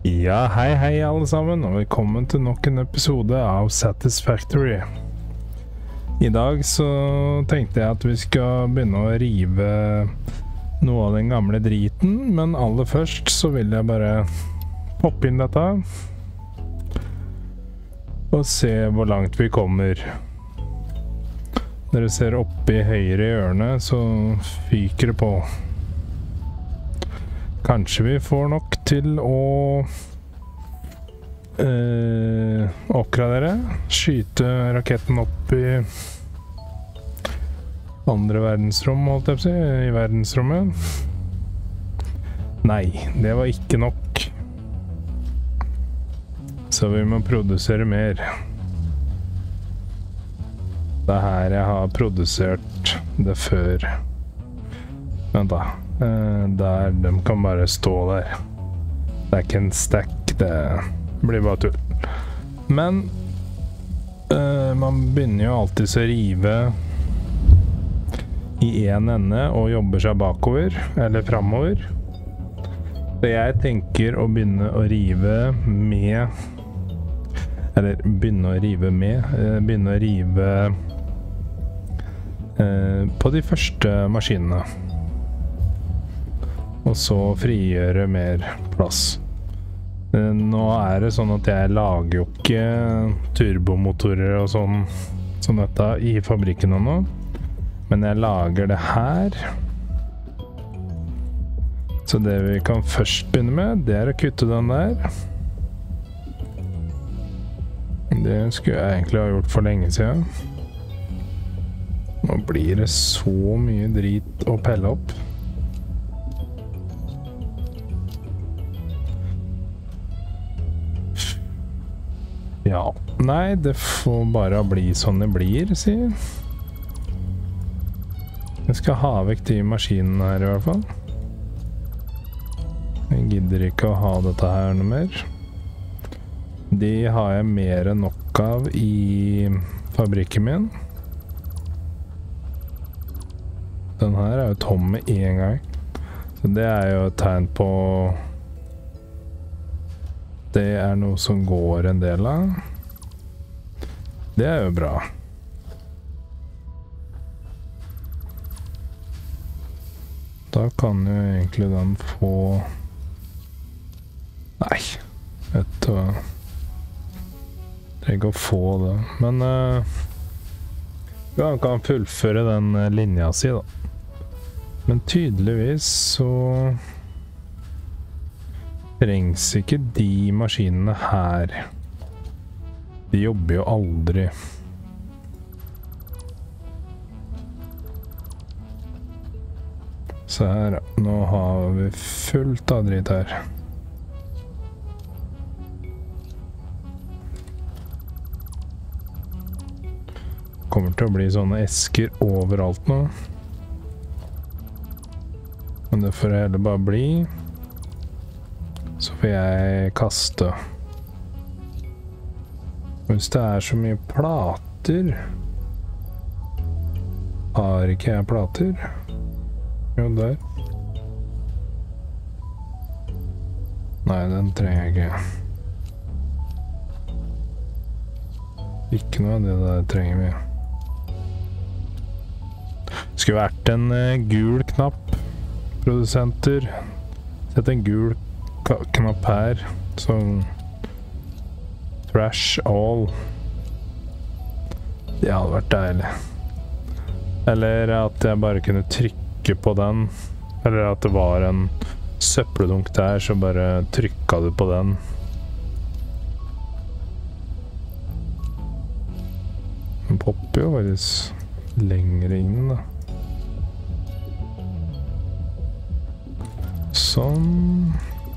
Ja, hei alle sammen, og velkommen til nok en episode av Satisfactory. I dag så tenkte jeg at vi skal begynne å rive noe av den gamle driten, men aller først så vil jeg bare poppe inn dette og se hvor langt vi kommer. Dere ser oppe i høyre hjørne, så fyker det på. Kanskje vi får nok til å oppgradere, skyte raketten opp i andre verdensrom, holdt jeg på å si, i verdensrommet. Nei, det var ikke nok. Så vi må produsere mer. Det er her jeg har produsert det før. Vent da. Der, de kan bare stå der. Det er ikke en stack, det blir bare tull. Men man begynner jo alltid å rive i en ende og jobber seg bakover, eller fremover. Så jeg tenker å begynne å rive med, eller begynne å rive på de første maskinene. Og så frigjøre mer plass. Nå er det sånn at jeg lager jo ikke turbomotorer og sånn dette i fabrikken nå. Men jeg lager det her. Så det vi kan først begynne med, det er å kutte den der. Det skulle jeg egentlig ha gjort for lenge siden. Nå blir det så mye drit å pelle opp. Ja, nei, det får bare bli sånn det blir, sier. Jeg skal ha vekk de maskinene her i hvert fall. Jeg gidder ikke å ha dette her noe mer. De har jeg mer enn nok av i fabrikken min. Den her er jo tom med en gang. Så det er jo et tegn på det er noe som går en del av. Det er jo bra. Da kan jo egentlig den få... Nei, vet du hva. Trenger ikke å få det. Men han kan fullføre den linja si da. Men tydeligvis så... trengs ikke de maskinene her. De jobber jo aldri. Se her, nå har vi fullt av dritt her. Kommer til å bli sånne esker overalt nå. Men det får heller bare bli. Så får jeg kaste. Hvis det er så mye plater... Har ikke jeg plater? Jo, der. Nei, den trenger jeg ikke. Ikke noe av det der trenger vi. Skulle vært en gul knapp. Produsenter. Sett en gul knapp her, sånn trash all. Det hadde vært deilig. Eller at jeg bare kunne trykke på den, eller at det var en søppeldunk der, så bare trykka du på den. Den popper jo faktisk lenger inn da. Sånn.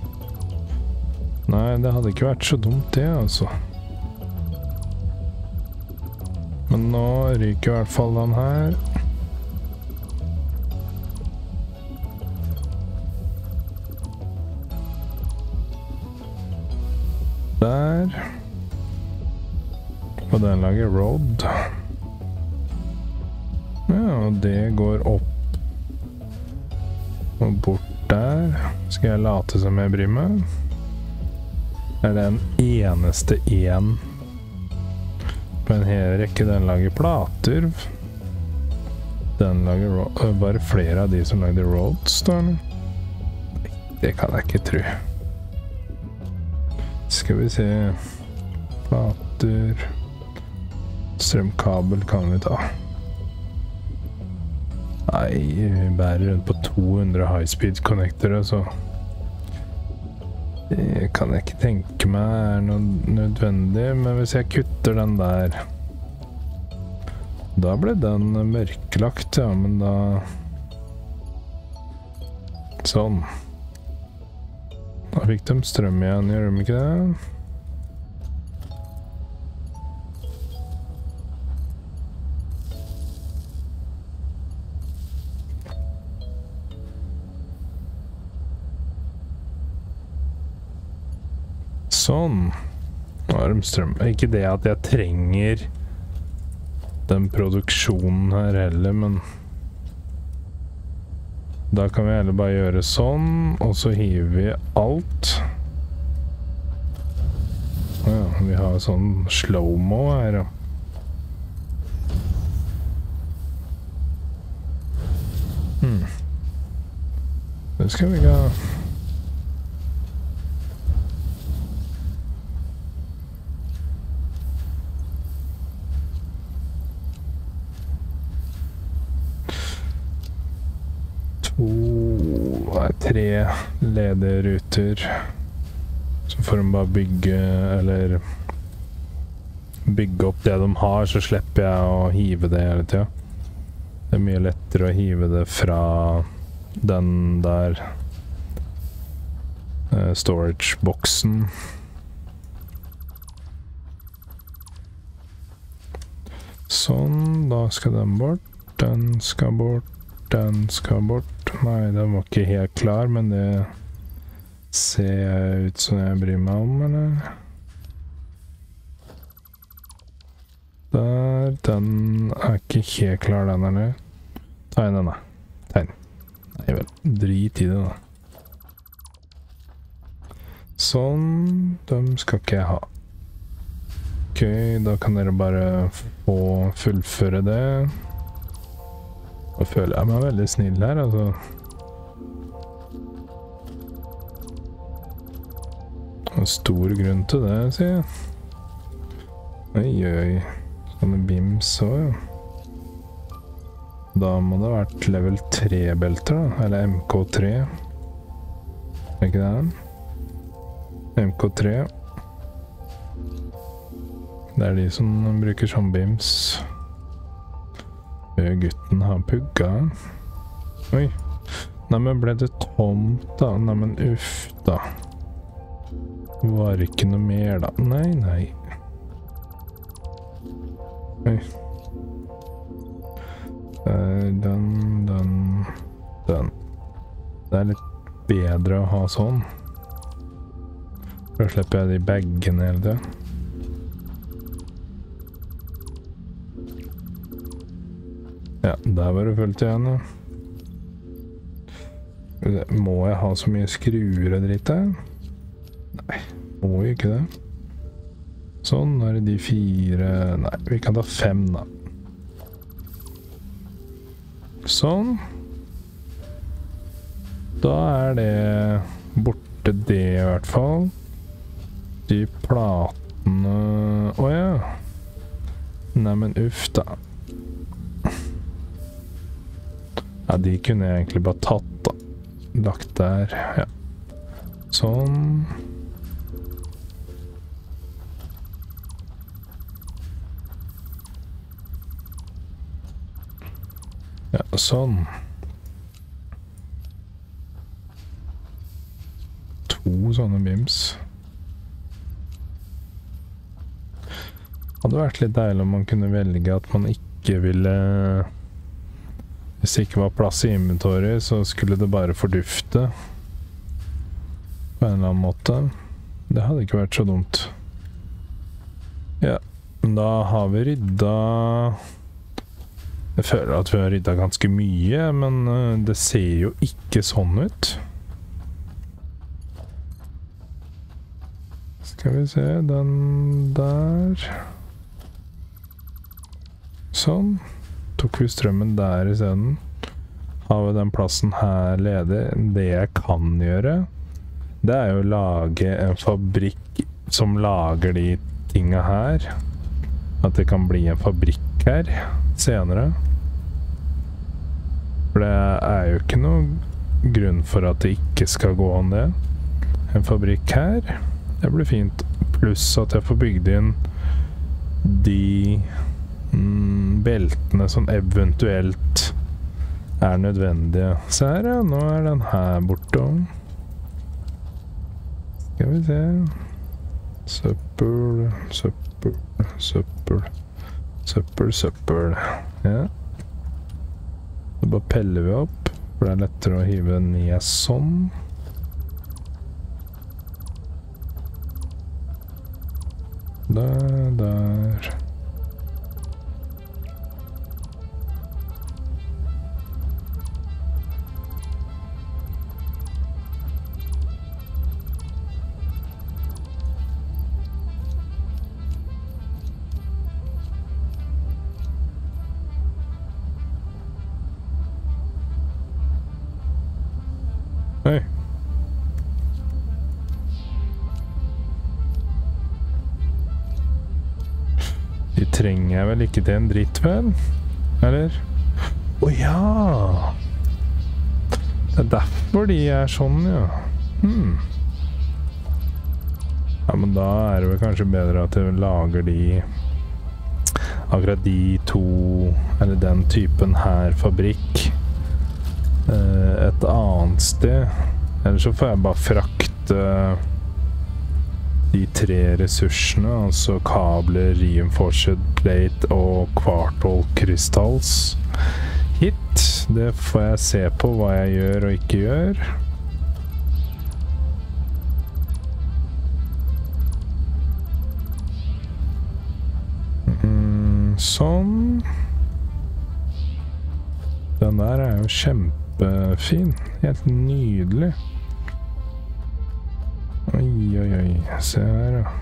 Nei, det hadde ikke vært så dumt det, altså. Men nå ryker i hvert fall den her. Der. Og den lager road. Ja, og det går opp. Og bort der. Skal jeg late som jeg bryr meg? Er det en eneste en på en hel rekke? Den lager plater. Den lager bare flere av de som lagde roads, da. Det kan jeg ikke tro. Skal vi se. Plater. Strømkabel kan vi ta. Nei, vi bærer rundt på 200 high-speed connectorer, så det kan jeg ikke tenke meg er noe nødvendig, men hvis jeg kutter den der, da ble den mørkelagt, ja, men da sånn. Da fikk de strøm igjen, gjør de ikke det? Sånn. Nå er de strøm. Ikke det at jeg trenger den produksjonen her heller, men da kan vi heller bare gjøre sånn, og så hiver vi alt. Ja, vi har sånn slow-mo her, ja. Det skal vi ikke ha. Tre lederruter. Så får de bare bygge opp det de har, så slipper jeg å hive det hele tiden. Det er mye lettere å hive det fra den der storage-boksen. Sånn, da skal den bort. Den skal bort. Den skal bort. Nei, den var ikke helt klar, men det ser ut som jeg bryr meg om, eller? Der, den er ikke helt klar, den, eller? Ta inn denne. Tegn. Nei vel, drit i det da. Sånn, dem skal ikke jeg ha. Ok, da kan dere bare få fullføre det. Da føler jeg meg veldig snill her, altså. Det er stor grunn til det, sier jeg. Oi. Sånne bims også, ja. Da må det ha vært level 3-belter, da. Eller MK3. Er ikke det? MK3. Det er de som bruker sånn bims. Gutten har pugga. Oi. Nei, men ble det tomt da? Nei, men uff da. Var ikke noe mer da? Nei. Oi. Den. Det er litt bedre å ha sånn. Da slipper jeg de baggene hele tiden. Ja, der var det fullt igjen, ja. Må jeg ha så mye skruer og dritt der? Nei, må jo ikke det. Sånn, nå er det de 4... Nei, vi kan ta 5 da. Sånn. Da er det borte det i hvert fall. De platene... Åja. Nei, men uff da. Ja, de kunne jeg egentlig bare tatt da. Lagt der, ja. Sånn. Ja, sånn. 2 sånne bims. Hadde vært litt deilig om man kunne velge at man ikke ville... Hvis det ikke var plass i inventory, så skulle det bare fordufte. På en eller annen måte. Det hadde ikke vært så dumt. Ja, da har vi rydda... Jeg føler at vi har rydda ganske mye, men det ser jo ikke sånn ut. Skal vi se, den der. Sånn. Tok vi strømmen der I stedet. Har vi den plassen her ledig. Det jeg kan gjøre, det jo å lage en fabrikk som lager de tingene her. At det kan bli en fabrikk her senere. For det jo ikke noe grunn for at det ikke skal gå an det. En fabrikk her, det blir fint. Pluss at jeg får bygd inn de beltene som eventuelt nødvendige. Se her, ja. Nå den her borte. Skal vi se. Søppel, søppel, søppel. Søppel, søppel. Ja. Så bare peller vi opp, for det lettere å hive den ned sånn. Der. Hei. De trenger jeg vel ikke til en dritt, vel? Eller? Ja! Det derfor de sånn, ja. Ja, men da det vel kanskje bedre at jeg lager de akkurat de to, eller den typen her fabrikk et annet sted. Eller så får jeg bare frakte de 3 ressursene, altså kabler, reinforced plate og kvartol krystalls hit. Det får jeg se på hva jeg gjør og ikke gjør. Sånn. Den der jo kjempefin. Helt nydelig. Oi. Se her, ja.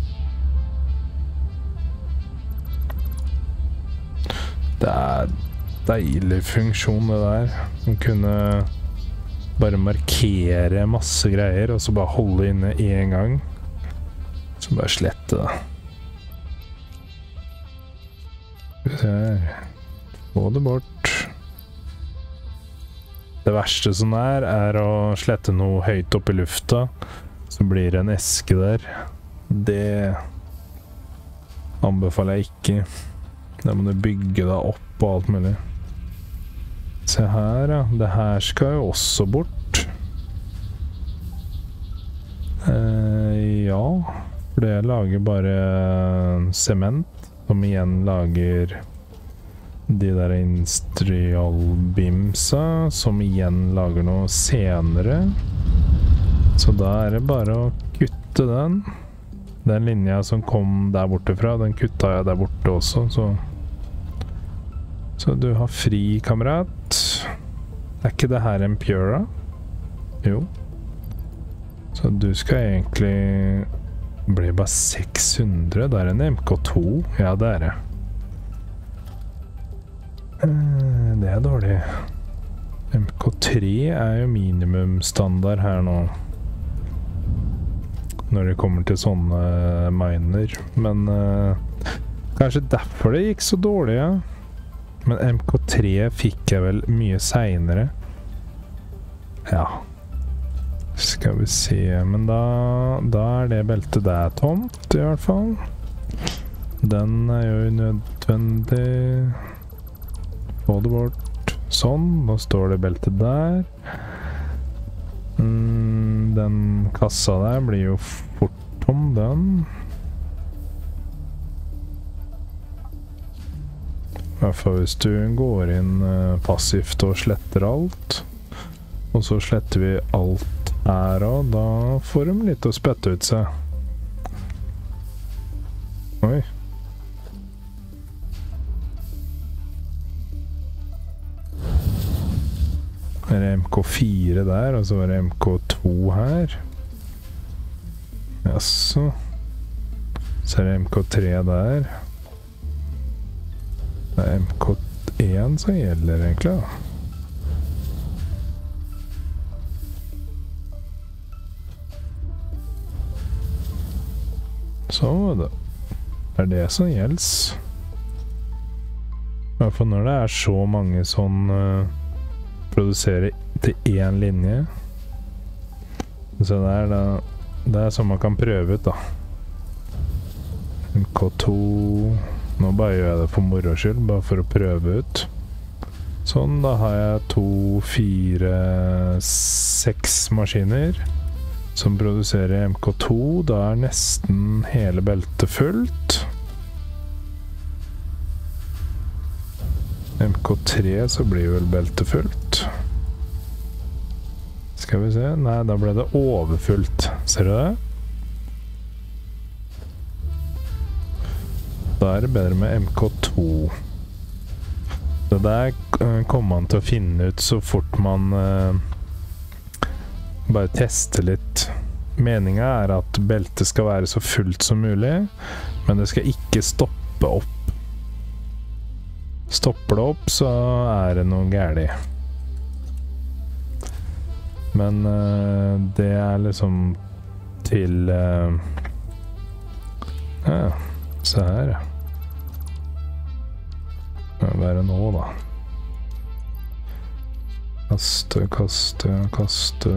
Det deilig funksjon, det der. Man kunne bare markere masse greier, og så bare holde inne en gang. Så bare slette det. Se her. Få det bort. Det verste som å slette noe høyt opp I lufta, så blir det en eske der. Det anbefaler jeg ikke. Da må du bygge deg opp og alt mulig. Se her, ja. Det her skal jo også bort. Ja, for det lager bare sement, som igjen lager de der industrial bimsa, som igjen lager noe senere. Så da det bare å kutte den. Den linja som kom der borte fra, den kutta jeg der borte også, så du har fri, kamerat. Ikke det her en Pura? Jo. Så du skal egentlig bli bare 600. Det en MK2. Ja, det det. Det dårlig. MK3 jo minimumstandard her nå. Når det kommer til sånne miner. Men kanskje derfor det gikk så dårlig, ja. Men MK3 fikk jeg vel mye senere. Ja. Skal vi se. Men da det beltet der tomt, I hvert fall. Den jo unødvendig. Få det bort. Sånn. Nå står det beltet der. Den kassa der blir jo fort tom, den. I hvert fall hvis du går inn passivt og sletter alt. Og så sletter vi alt her, og da får de litt å spette ut seg. Oi. Det MK4 der, og så var det MK2 her. Jaså. Så er det MK3 der. Det er MK1 som gjelder egentlig da. Så det er det som gjelds. I hvert fall når det er så mange sånn produserer til én linje. Så det er sånn man kan prøve ut da. MK2. Nå bare gjør jeg det for moro skyld, bare for å prøve ut. Sånn, da har jeg 2, 4, 6 maskiner som produserer MK2. Da er nesten hele beltet fullt. MK3 så blir vel beltet fullt. Skal vi se. Nei, da ble det overfullt. Ser du det? Da er det bedre med MK2. Det der kommer man til å finne ut så fort man bare tester litt. Meningen er at beltet skal være så fullt som mulig, men det skal ikke stoppe opp. Stopper det opp, så er det noe gærlig. Men det er liksom til ja, se her ja. Hva er det nå da? Kaste, kaste, kaste.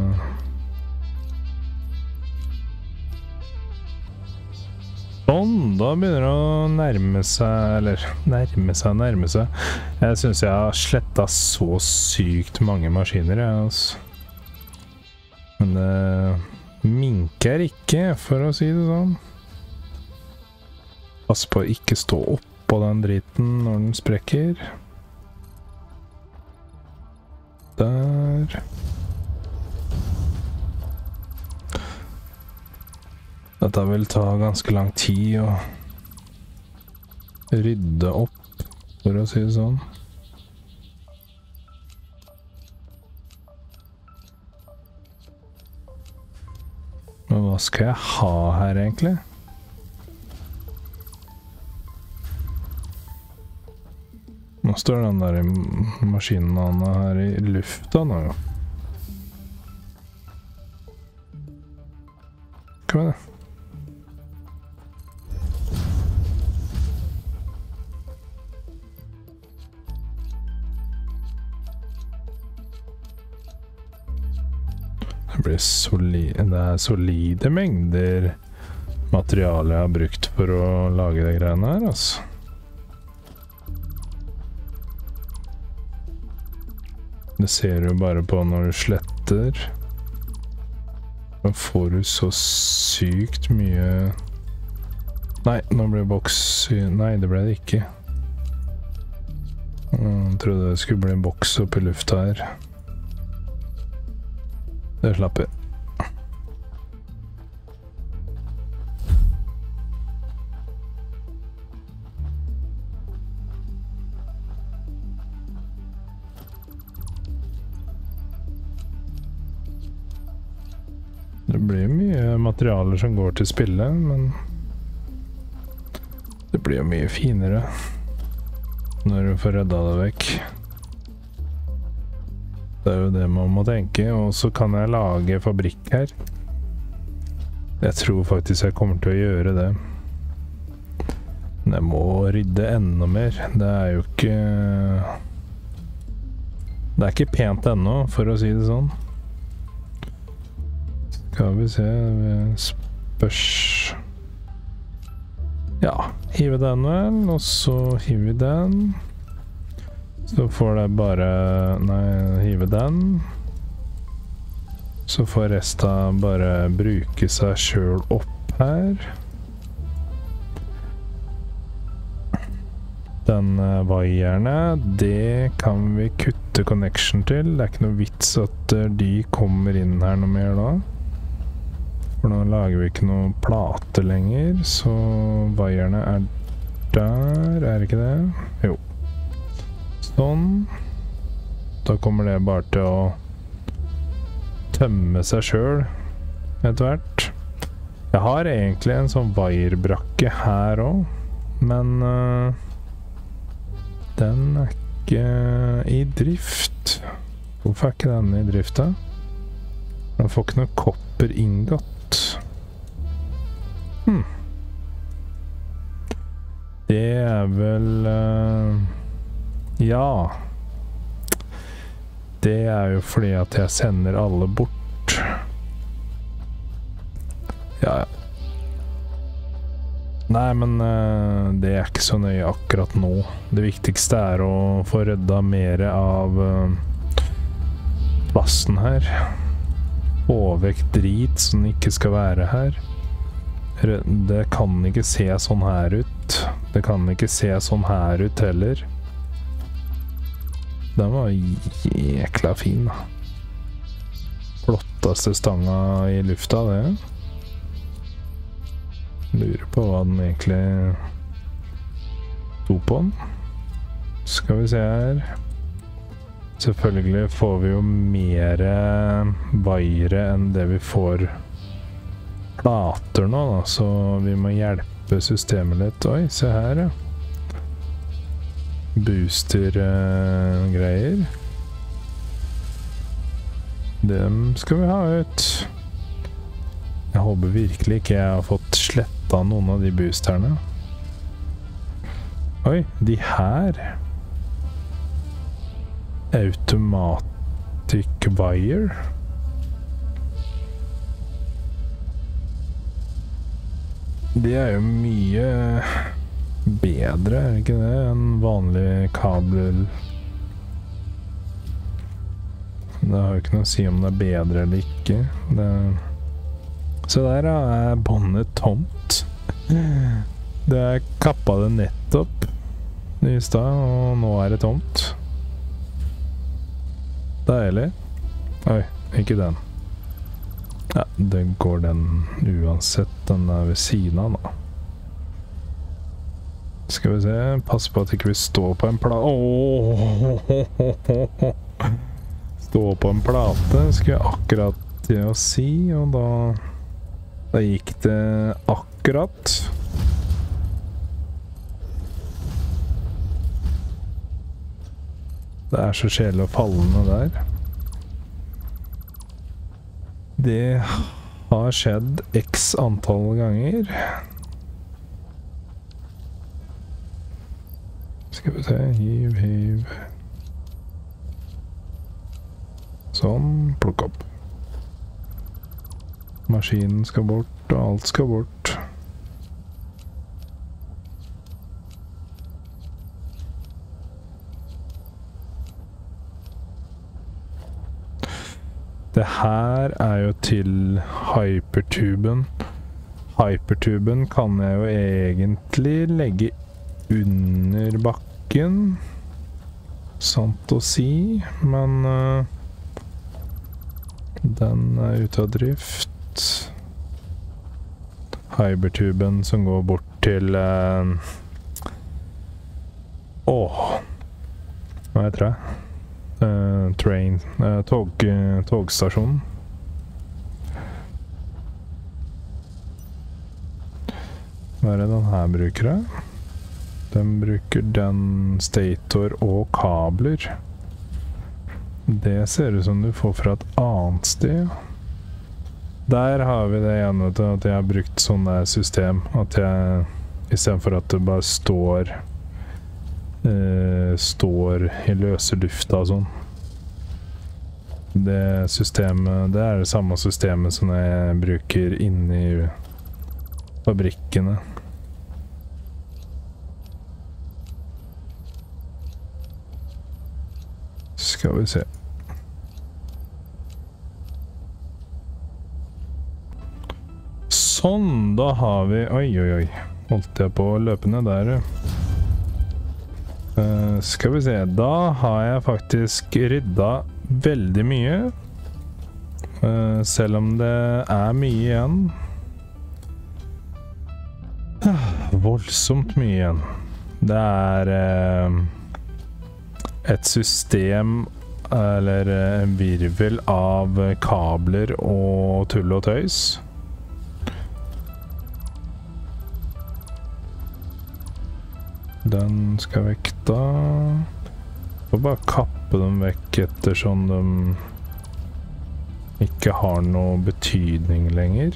Sånn, da begynner det å nærme seg, eller nærme seg. Jeg synes jeg har slettet så sykt mange maskiner, jeg, altså. Men det minker ikke, for å si det sånn. Pass på å ikke stå oppå den driten når den sprekker. Der. Dette vil ta ganske lang tid å rydde opp, for å si det sånn. Men hva skal jeg ha her egentlig? Nå står den der maskinen her i lufta nå, ja. Hva er det? Det er solide mengder materiale jeg har brukt for å lage de greiene her, altså. Det ser du bare på når du sletter. Da får du så sykt mye... Nei, nå ble boks... Nei, det ble det ikke. Jeg trodde det skulle bli en boks oppe i lufta her. Det slapp jeg. Det blir mye materialer som går til spille, men det blir jo mye finere når du får redda det vekk. Det er jo det man må tenke, og så kan jeg lage fabrikk her. Jeg tror faktisk jeg kommer til å gjøre det. Men jeg må rydde enda mer. Det er jo ikke... Det er ikke pent ennå, for å si det sånn. Skal vi se, spørs... Ja, hive den vel, og så hiver vi den. Så får det bare... Nei, hive den. Så får resten bare bruke seg selv opp her. Den vaierne, det kan vi kutte connection til. Det er ikke noe vits at de kommer inn her noe mer da. For nå lager vi ikke noe plate lenger, så vaierne er der, er det ikke det? Jo. Sånn. Da kommer det bare til å tømme seg selv etter hvert. Jeg har egentlig en sånn vaierbrakke her også, men den er ikke i drift. Hvorfor er ikke den i drift da? Den får ikke noe kopper inngått. Det er vel... ja. Det er jo fordi at jeg sender alle bort. Ja. Nei, men det er ikke så nøye akkurat nå. Det viktigste er å få rydda mer av plassen her. Få vekk drit som ikke skal være her. Det kan ikke se sånn her ut. Det kan ikke se sånn her ut heller. Den var jækla fin da. Flotteste stanga i lufta, det. Lurer på hva den egentlig sto på den. Skal vi se her. Selvfølgelig får vi jo mer vaiere enn det vi får plater nå da, så vi må hjelpe systemet litt. Oi, se her ja. Booster greier. Dem skal vi ha ut. Jeg håper virkelig ikke jeg har fått sletta noen av de boosterne. Oi, de her. Automatic wire. Det er jo mye bedre, er ikke det, enn vanlige kabler. Det har jo ikke noe å si om det er bedre eller ikke. Så der er båndet tomt. Det er kappa det nettopp i sted, og nå er det tomt. Deilig. Oi, ikke den. Ja, det går den uansett. Den er ved siden av da. Skal vi se, pass på at ikke vi står på en plate. Stå på en plate, skulle jeg akkurat til å si, og da gikk det akkurat. Det er så kjedelig å falle ned der. Det har skjedd x antall ganger. Skal vi se, hiv. Sånn, plukk opp. Maskinen skal bort, og alt skal bort. Det her er jo til hypertuben. Hypertuben kan jeg jo egentlig legge under bakken. Sant å si, men den er ute av drift. Hypertuben som går bort til hva heter det? Togstasjonen. Hva er det den her bruker da? Den bruker den stator og kabler. Det ser ut som du får fra et annet sted. Der har vi det igjen, at jeg har brukt sånn der system, at jeg, i stedet for at det bare står i løse lufta og sånn. Det systemet, det er det samme systemet som jeg bruker inni fabrikkene. Skal vi se. Sånn, da har vi... Oi. Holdt jeg på å løpe ned der. Skal vi se. Da har jeg faktisk rydda veldig mye. Selv om det er mye igjen. Voldsomt mye igjen. Det er et system eller en virvel av kabler og tull og tøys. Den skal vekk da. Får bare kappe dem vekk ettersom de ikke har noe betydning lenger.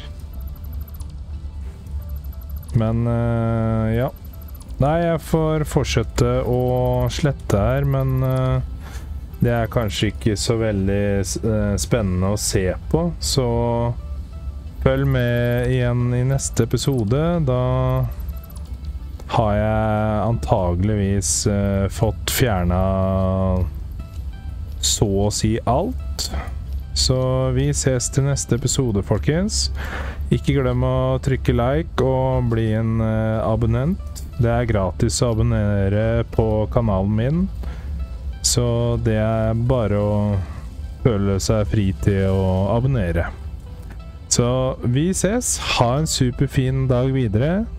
Men ja. Nei, jeg får fortsette å slette her, men det er kanskje ikke så veldig spennende å se på, så følg med igjen i neste episode. Da har jeg antageligvis fått fjernet så å si alt. Så vi ses til neste episode, folkens. Ikke glem å trykke like og bli en abonnent. Det er gratis å abonnere på kanalen min. Så det er bare å føle seg fri til å abonnere. Så vi ses. Ha en superfin dag videre.